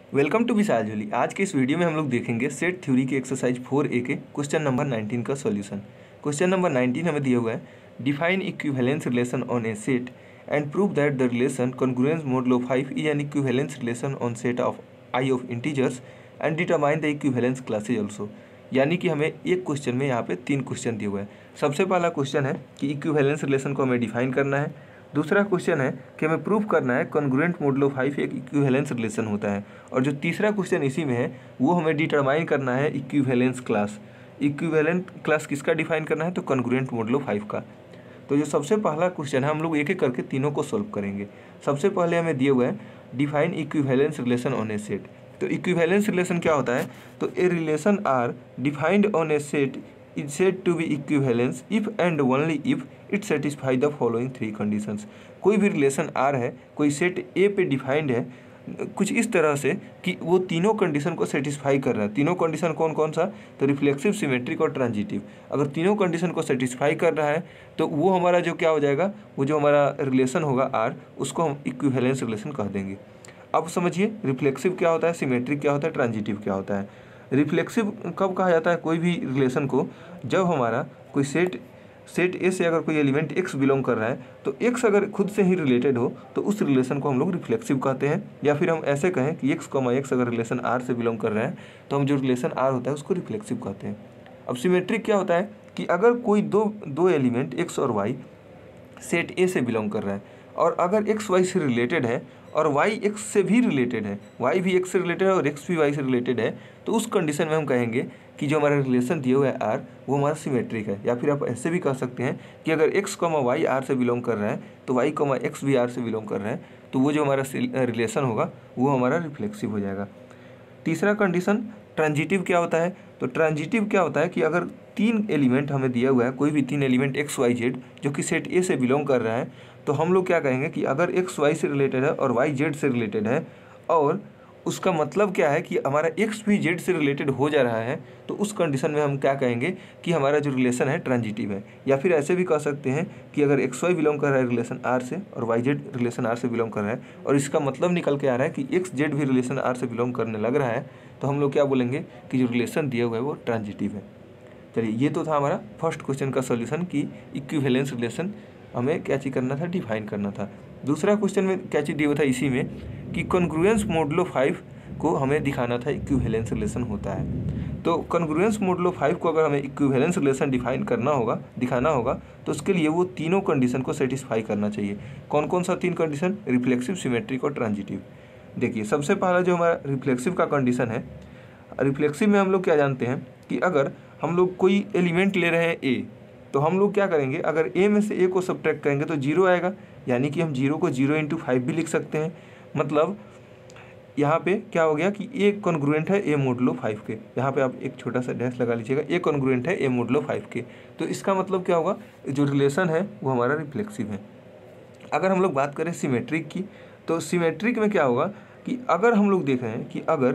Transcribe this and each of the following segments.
Welcome to विशाल झोली। आज के इस वीडियो में हम लोग देखेंगे सेट थ्योरी के एक्सरसाइज 4A के क्वेश्चन नंबर 19 का सॉल्यूशन। क्वेश्चन नंबर 19 हमें दिया हुआ है, define equivalence relation on a set and prove that the relation congruence modulo 5 is an equivalence relation on set of I of integers and determine the equivalence classes also. यानी कि हमें एक question में यहाँ पे 3 क्वेश्चन दिए हुए हैं। सबसे पहला क्वेश्चन है कि इक्विवेलेंस रिलेशन को हमें डिफाइन करना है। दूसरा क्वेश्चन है कि हमें प्रूफ करना है कॉन्ग्रुएंट मोडुलो 5 एक इक्विवेलेंस रिलेशन होता है। और जो तीसरा क्वेश्चन इसी में है वो हमें डिटरमाइन करना है इक्विवेलेंस क्लास। इक्विवेलेंट क्लास किसका डिफाइन करना है? तो कॉन्ग्रुएंट मोडुलो 5 का। तो जो सबसे पहला क्वेश्चन है हम लोग एक एक करके तीनों को सॉल्व करेंगे। सबसे पहले हमें दिए हुए हैं define equivalence relation on a set. तो इक्विवेलेंस रिलेशन क्या होता है? तो a relation R defined on a set is said to be equivalence if and only if it satisfy the following 3 conditions। कोई भी रिलेशन आर है, कोई set ए पे डिफाइंड है कुछ इस तरह से कि वो तीनों कंडीशन को सेटिस्फाई कर रहा है। तीनों कंडीशन कौन कौन सा? तो रिफ्लेक्सिव, सिमेट्रिक और ट्रांजिटिव। अगर तीनों कंडीशन को सेटिस्फाई कर रहा है तो वो हमारा जो क्या हो जाएगा, वो जो हमारा रिलेशन होगा आर, उसको हम इक्विवेलेंस रिलेशन कह देंगे। अब समझिए रिफ्लेक्सिव क्या होता है, सिमेट्रिक क्या होता है, ट्रांजिटिव क्या होता है। रिफ्लेक्सिव कब कहा जाता है कोई भी रिलेशन को? जब हमारा कोई सेट ए से अगर कोई एलिमेंट एक्स बिलोंग कर रहा है तो एक्स अगर खुद से ही रिलेटेड हो तो उस रिलेशन को हम लोग रिफ्लेक्सिव कहते हैं। या फिर हम ऐसे कहें कि एक्स अगर रिलेशन आर से बिलोंग कर रहे हैं तो हम जो रिलेशन आर होता है उसको रिफ्लेक्सिव कहते हैं। अब सिमेट्रिक क्या होता है कि अगर कोई दो एलिमेंट एक्स और वाई सेट ए से बिलोंग कर रहा है और अगर एक्स वाई से रिलेटेड है और वाई एक्स से भी रिलेटेड है, वाई भी एक्स से रिलेटेड है और एक्स भी वाई से रिलेटेड है, तो उस कंडीशन में हम कहेंगे कि जो हमारा रिलेशन दिया हुआ है आर वो हमारा सिमेट्रिक है। या फिर आप ऐसे भी कह सकते हैं कि अगर एक्स वाई आर से बिलोंग कर रहा है तो वाई एक्स भी आर से बिलोंग कर रहा है, तो वो जो हमारा रिलेशन होगा वो हमारा रिफ्लेक्सिव हो जाएगा। तीसरा कंडीशन ट्रांजिटिव क्या होता है? तो ट्रांजिटिव क्या होता है कि अगर 3 एलिमेंट हमें दिया हुआ है, कोई भी 3 एलिमेंट एक्स वाई जेड जो कि सेट ए से बिलोंग कर रहा है, तो हम लोग क्या कहेंगे कि अगर एक्स वाई से रिलेटेड है और वाई जेड से रिलेटेड है और उसका मतलब क्या है कि हमारा एक्स भी जेड से रिलेटेड हो जा रहा है, तो उस कंडीशन में हम क्या कहेंगे कि हमारा जो रिलेशन है ट्रांजिटिव है। या फिर ऐसे भी कह सकते हैं कि अगर एक्स वाई बिलोंग कर रहा है रिलेशन आर से और वाई जेड रिलेशन आर से बिलोंग कर रहा है और इसका मतलब निकल के आ रहा है कि एक्स जेड भी रिलेशन आर से बिलोंग करने लग रहा है, तो हम लोग क्या बोलेंगे कि जो रिलेशन दिया हुआ है वो ट्रांजिटिव है। चलिए, ये तो था हमारा फर्स्ट क्वेश्चन का सॉल्यूशन कि इक्विवेलेंस रिलेशन हमें क्या चीज़ करना था, डिफाइन करना था। दूसरा क्वेश्चन में क्या चीज़ दिया हुआ था इसी में कि कॉन्ग्रुएंस मोडुलो 5 को हमें दिखाना था इक्विवेलेंस रिलेशन होता है। तो कॉन्ग्रुएंस मोडुलो 5 को अगर हमें इक्विवेलेंस रिलेशन डिफाइन करना होगा, दिखाना होगा, तो उसके लिए वो तीनों कंडीशन को सेटिस्फाई करना चाहिए। कौन कौन सा 3 कंडीशन? रिफ्लेक्सिव, सिमेट्रिक और ट्रांजिटिव। देखिए, सबसे पहला जो हमारा रिफ्लेक्सिव का कंडीशन है, रिफ्लेक्सिव में हम लोग क्या जानते हैं कि अगर हम लोग कोई एलिमेंट ले रहे हैं ए, तो हम लोग क्या करेंगे, अगर ए में से ए को सब्ट्रैक्ट करेंगे तो 0 आएगा। यानी कि हम 0 को 0 × 5 भी लिख सकते हैं। मतलब यहाँ पे क्या हो गया कि ए कॉन्ग्रुएंट है ए मोडुलो 5 के। यहाँ पे आप एक छोटा सा डैश लगा लीजिएगा, ए कॉन्ग्रुएंट है ए मोडुलो 5 के। तो इसका मतलब क्या होगा, जो रिलेशन है वो हमारा रिफ्लेक्सिव है। अगर हम लोग बात करें सिमेट्रिक की, तो सिमेट्रिक में क्या होगा कि अगर हम लोग देख रहे हैं कि अगर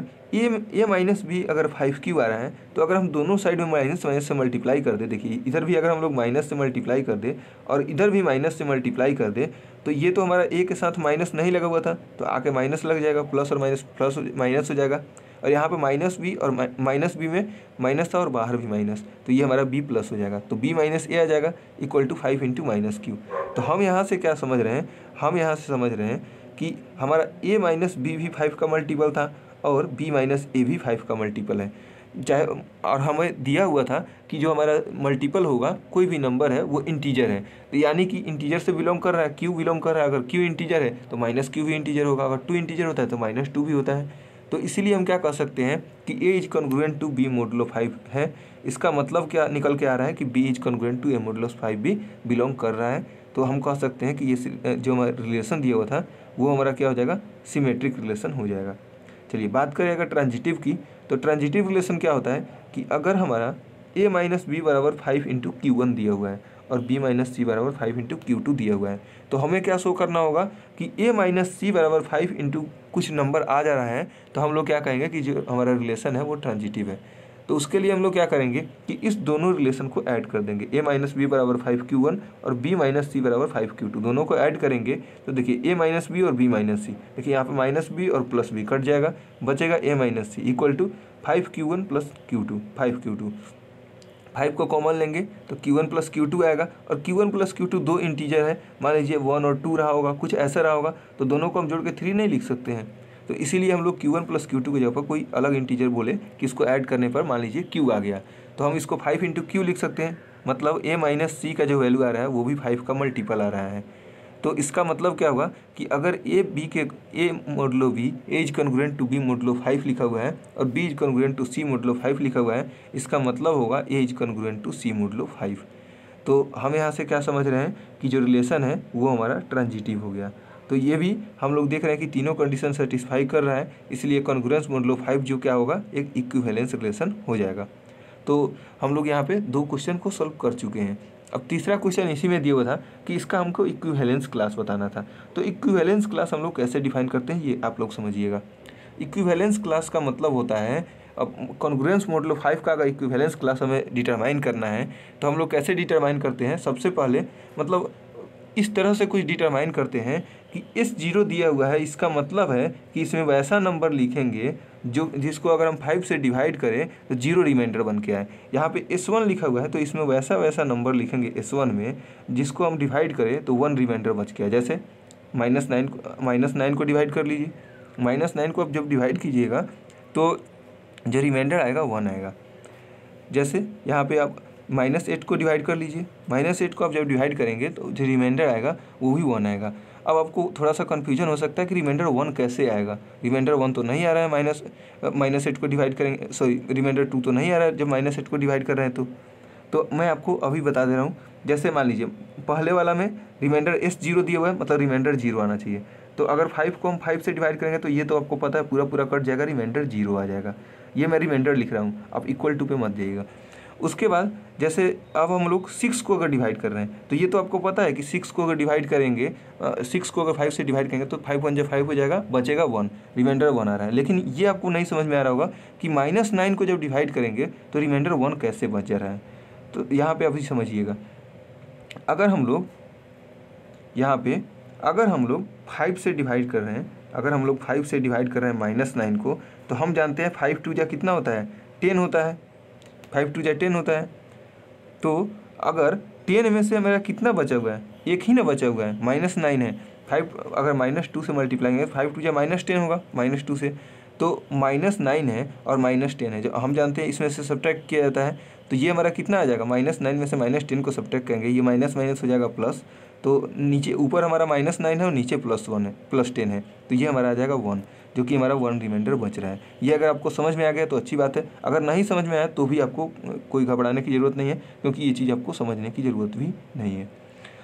ए माइनस बी अगर 5 क्यों आ रहा है, तो अगर हम दोनों साइड में माइनस से मल्टीप्लाई कर दे, देखिए इधर भी अगर हम लोग माइनस से मल्टीप्लाई कर दे और इधर भी माइनस से मल्टीप्लाई कर दे, तो ये तो हमारा ए के साथ माइनस नहीं लगा हुआ था तो आके माइनस लग जाएगा, प्लस और माइनस प्लस माइनस हो जाएगा। और यहाँ पे माइनस बी और माइनस बी में माइनस था और बाहर भी माइनस, तो ये हमारा बी प्लस हो जाएगा। तो बी माइनस ए आ जाएगा इक्वल टू 5 × माइनस क्यू। तो हम यहाँ से क्या समझ रहे हैं, हम यहाँ से समझ रहे हैं कि हमारा ए माइनस बी भी 5 का मल्टीपल था और बी माइनस ए भी 5 का मल्टीपल है। चाहे और हमें दिया हुआ था कि जो हमारा मल्टीपल होगा कोई भी नंबर है वो इंटीजर है, तो यानी कि इंटीजर से बिलोंग कर रहा है, क्यू बिलोंग कर रहा है। अगर क्यू इंटीजर है तो माइनस क्यू भी इंटीजर होगा, अगर 2 इंटीजर होता है तो माइनस 2 भी होता है। तो इसीलिए हम क्या कह सकते हैं कि a is congruent to b modulo 5 है। इसका मतलब क्या निकल के आ रहा है कि b is congruent to a modulo 5 भी बिलोंग कर रहा है। तो हम कह सकते हैं कि ये जो हमारा रिलेशन दिया हुआ था वो हमारा क्या हो जाएगा, सिमेट्रिक रिलेशन हो जाएगा। चलिए, बात करें अगर ट्रांजिटिव की, तो ट्रांजिटिव रिलेशन क्या होता है कि अगर हमारा a माइनस बी बराबर 5 × Q1 दिया हुआ है और b माइनस सी बराबर 5 × Q2 दिया हुआ है, तो हमें क्या शो करना होगा कि a माइनस सी बराबर 5 × कुछ नंबर आ जा रहा है, तो हम लोग क्या कहेंगे कि जो हमारा रिलेशन है वो ट्रांजिटिव है। तो उसके लिए हम लोग क्या करेंगे कि इस दोनों रिलेशन को ऐड कर देंगे, a माइनस बी बराबर 5q1 और b माइनस सी बराबर 5q2, दोनों को ऐड करेंगे तो देखिए a माइनस बी और b माइनस सी, देखिए यहाँ पे माइनस बी और प्लस बी कट जाएगा, बचेगा a minus c equal to 5q1 plus q2, 5q2, 5 को कॉमन लेंगे तो q1 प्लस q2 आएगा, और q1 प्लस q2 दो इंटीजर है, मान लीजिए 1 और 2 रहा होगा, कुछ ऐसा रहा होगा, तो दोनों को हम जोड़ के 3 नहीं लिख सकते हैं, तो इसीलिए हम लोग q1 प्लस q2 की जगह पर कोई अलग इंटीजर बोले कि इसको ऐड करने पर मान लीजिए q आ गया, तो हम इसको 5 इंटू q लिख सकते हैं, मतलब a माइनस सी का जो वैल्यू आ रहा है वो भी 5 का मल्टीपल आ रहा है। तो इसका मतलब क्या होगा कि अगर a modulo b a is congruent to b modulo 5 लिखा हुआ है और b is congruent to c modulo 5 लिखा हुआ है, इसका मतलब होगा a is congruent to c modulo 5। तो हम यहाँ से क्या समझ रहे हैं कि जो रिलेशन है वो हमारा ट्रांजिटिव हो गया। तो ये भी हम लोग देख रहे हैं कि तीनों कंडीशन सेटिस्फाई कर रहा है, इसलिए कॉन्ग्रुएंस मोडलो 5 जो क्या होगा एक इक्विवेलेंस रिलेशन हो जाएगा। तो हम लोग यहाँ पे 2 क्वेश्चन को सॉल्व कर चुके हैं। अब तीसरा क्वेश्चन इसी में दिया हुआ था कि इसका हमको इक्विवेलेंस क्लास बताना था। तो इक्विवेलेंस क्लास हम लोग कैसे डिफाइन करते हैं ये आप लोग समझिएगा। इक्विवेलेंस क्लास का मतलब होता है, अब कॉन्ग्रुएंस मोडलो 5 का अगर इक्विवेलेंस क्लास हमें डिटरमाइन करना है तो हम लोग कैसे डिटरमाइन करते हैं, सबसे पहले मतलब इस तरह से कुछ डिटरमाइन करते हैं कि S0 दिया हुआ है, इसका मतलब है कि इसमें वैसा नंबर लिखेंगे जो जिसको अगर हम 5 से डिवाइड करें तो 0 रिमाइंडर बन के आए। यहाँ पे S1 लिखा हुआ है तो इसमें वैसा नंबर लिखेंगे S1 में जिसको हम डिवाइड करें तो 1 रिमाइंडर बच के आए। जैसे -9 को डिवाइड कर लीजिए, -9 को आप जब डिवाइड कीजिएगा तो जो रिमाइंडर आएगा 1 आएगा। जैसे यहाँ पे आप -8 को डिवाइड कर लीजिए, -8 को आप जब डिवाइड करेंगे तो जो रिमाइंडर आएगा वो भी 1 आएगा। अब आपको थोड़ा सा कन्फ्यूजन हो सकता है कि रिमाइंडर 1 कैसे आएगा, रिमाइंडर 1 तो नहीं आ रहा है, -8 को डिवाइड करेंगे, सॉरी रिमाइंडर 2 तो नहीं आ रहा है जब -8 को डिवाइड कर रहे हैं तो मैं आपको अभी बता दे रहा हूँ। जैसे मान लीजिए पहले वाला में रिमाइंडर S0 दिया हुआ है, मतलब रिमाइंडर 0 आना चाहिए, तो अगर 5 को हम 5 से डिवाइड करेंगे तो ये तो आपको पता है पूरा कट जाएगा, रिमाइंडर 0 आ जाएगा। ये मैं रिमाइंडर लिख रहा हूँ, आप इक्वल टू पे मत जाइएगा। उसके बाद जैसे अब हम लोग 6 को अगर डिवाइड कर रहे हैं तो ये तो आपको पता है कि 6 को अगर डिवाइड करेंगे, 6 को अगर 5 से डिवाइड करेंगे तो 5 1 5 हो जाएगा, बचेगा 1, रिमाइंडर 1 आ रहा है। लेकिन ये आपको नहीं समझ में आ रहा होगा कि -9 को जब डिवाइड करेंगे तो रिमाइंडर 1 कैसे बच जा रहा है। तो यहाँ पे अभी समझिएगा, अगर हम लोग यहाँ पे अगर हम लोग 5 से डिवाइड कर रहे हैं, अगर हम लोग 5 से डिवाइड कर रहे हैं -9 को, तो हम जानते हैं 5 2 जा कितना होता है, 10 होता है, 5 2 जा 10 होता है। तो अगर 10 में से मेरा कितना बचा हुआ है, एक ही ना बचा हुआ है, -9 है, 5 अगर -2 से मल्टीप्लाई 5 2 जा -10 होगा, -2 से, तो -9 है और -10 है, जो हम जानते हैं इसमें से सब्ट्रैक्ट किया जाता है, तो ये हमारा कितना आ जाएगा, -9 में से -10 को सब्ट्रैक्ट करेंगे, ये माइनस हो जाएगा प्लस, तो नीचे ऊपर हमारा -9 है और नीचे +1 है, +10 है, तो ये हमारा आ जाएगा 1, जो कि हमारा 1 रिमाइंडर बच रहा है। ये अगर आपको समझ में आ गया तो अच्छी बात है, अगर नहीं समझ में आया तो भी आपको कोई घबराने की ज़रूरत नहीं है, क्योंकि ये चीज़ आपको समझने की ज़रूरत भी नहीं है।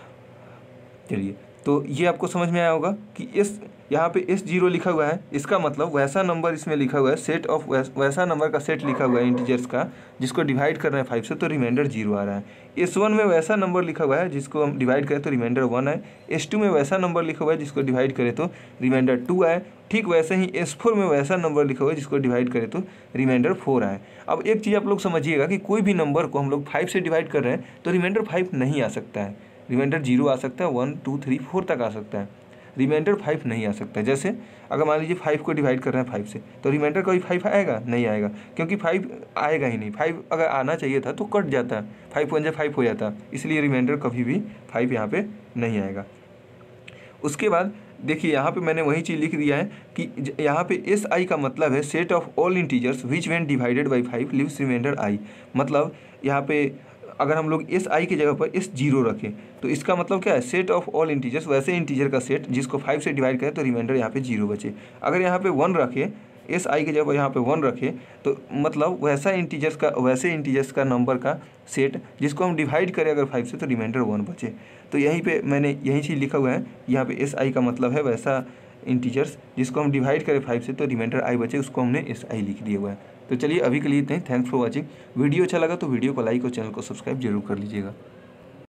चलिए, तो ये आपको समझ में आया होगा कि इस यहाँ पे S0 लिखा हुआ है, इसका मतलब वैसा नंबर इसमें लिखा हुआ है, सेट ऑफ वैसा नंबर का सेट लिखा हुआ है इंटीजर्स का जिसको डिवाइड कर रहे हैं 5 से, तो रिमाइंडर 0 आ रहा है। S1 में वैसा नंबर लिखा हुआ है जिसको हम डिवाइड करें तो रिमाइंडर 1 आए, S2 में वैसा नंबर लिखा हुआ है जिसको डिवाइड करें तो रिमाइंडर 2 आए, ठीक वैसे ही S4 में वैसा नंबर लिखा हुआ है जिसको डिवाइड करें तो रिमाइंडर 4 आए। अब एक चीज़ आप लोग समझिएगा कि कोई भी नंबर को हम लोग 5 से डिवाइड कर रहे हैं तो रिमाइंडर 5 नहीं आ सकता है, रिमाइंडर 0 आ सकता है, 1 2 3 4 तक आ सकता है, रिमाइंडर 5 नहीं आ सकता है। जैसे अगर मान लीजिए 5 को डिवाइड कर रहे हैं 5 से, तो रिमाइंडर कभी 5 आएगा नहीं आएगा, क्योंकि 5 आएगा ही नहीं, 5 अगर आना चाहिए था तो कट जाता है, 5 1 5 हो जाता, इसलिए रिमाइंडर कभी भी 5 यहाँ पे नहीं आएगा। उसके बाद देखिए यहाँ पे मैंने वही चीज़ लिख दिया है कि यहाँ पे SI का मतलब है set of all integers which when divided by 5 leaves reminder I, मतलब यहाँ पे अगर हम लोग SI की जगह पर S0 रखें तो इसका मतलब क्या है, सेट ऑफ ऑल इंटीजर्स, वैसे इंटीजर का सेट जिसको 5 से डिवाइड करें तो रिमाइंडर यहाँ पे 0 बचे। अगर यहाँ पे 1 रखें, SI की जगह पर यहाँ पे 1 रखें तो मतलब वैसे इंटीजर्स का नंबर का सेट जिसको हम डिवाइड करें अगर 5 से तो रिमाइंडर 1 बचे। तो यहीं पे मैंने यही चीज़ लिखा हुआ है, यहाँ पे SI का मतलब है वैसा इंटीजर्स जिसको हम डिवाइड करें 5 से तो रिमाइंडर I बचे, उसको हमने SI लिख दिया हुआ है। तो चलिए अभी के लिए इतना ही, थैंक्स फॉर वॉचिंग। वीडियो अच्छा लगा तो वीडियो को लाइक और चैनल को सब्सक्राइब जरूर कर लीजिएगा।